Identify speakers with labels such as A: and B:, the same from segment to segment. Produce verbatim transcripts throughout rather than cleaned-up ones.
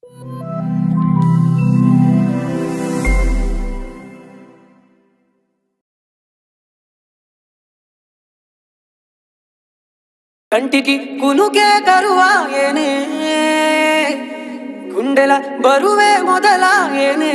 A: కంటికి కునుకే కరువాయేనే గుండెల బరువే మొదలాయేనే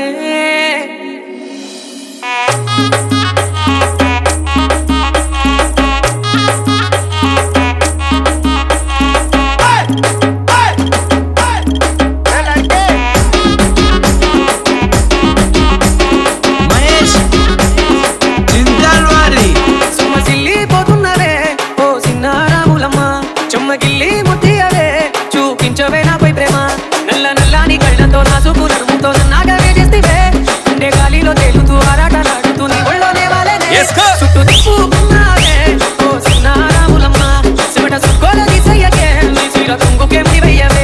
A: చెమ్మగిల్లి ముద్దియవే చూపించవే నాపై ప్రేమ నల్ల నల్లాని కళ్ళతో నా చూపు నడుముతో నన్నాగవే చేస్తివే గుండె గాలిలో తేలుతూ ఆరాటలాడుతూ నీ ఒళ్ళోనే వాలేనే చుట్టూ తిప్పుకున్నావే ఓ సిన్నారాములమ్మ సిమట సుక్కోలో తీసయ్యకే నీ సీర కుంగుకే ముడివయ్యవే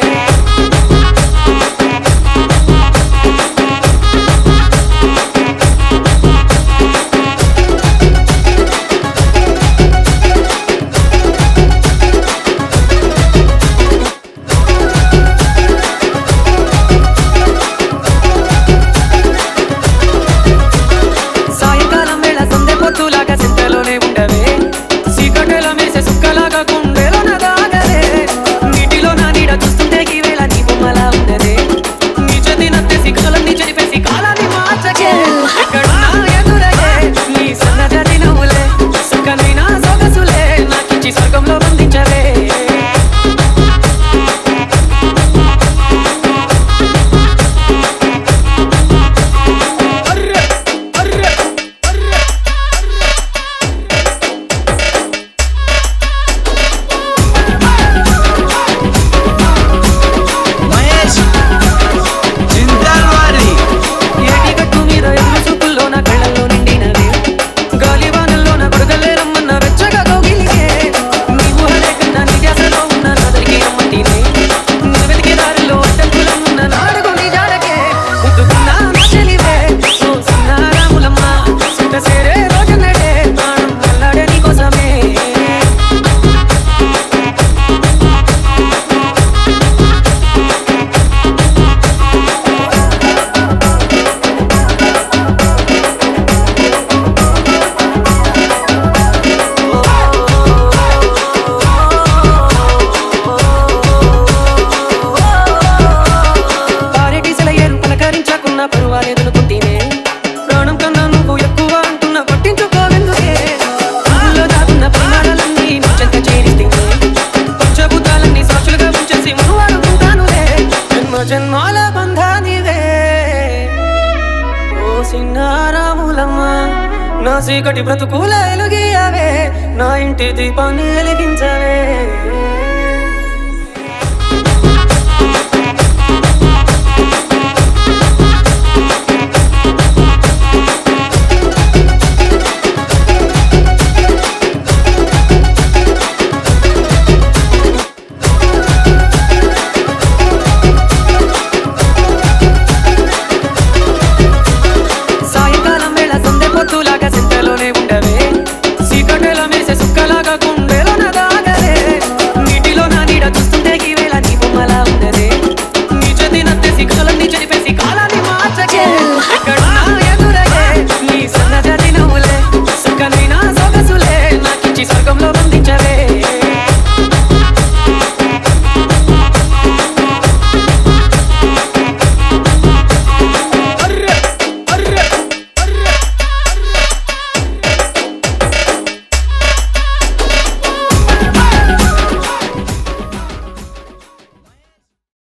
A: జన్మాల బంధానివే ఓ సిన్నారాములమ్మ నా చీకటి బ్రతుకుల ఎలుగియవే నా ఇంటి దీపాన్ని వెలిగించవే